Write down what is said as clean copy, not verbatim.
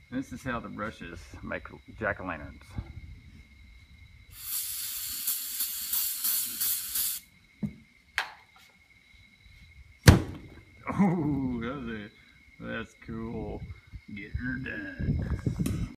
This is how the brushes make jack-o'-lanterns. Oh, that's cool. Getting her done.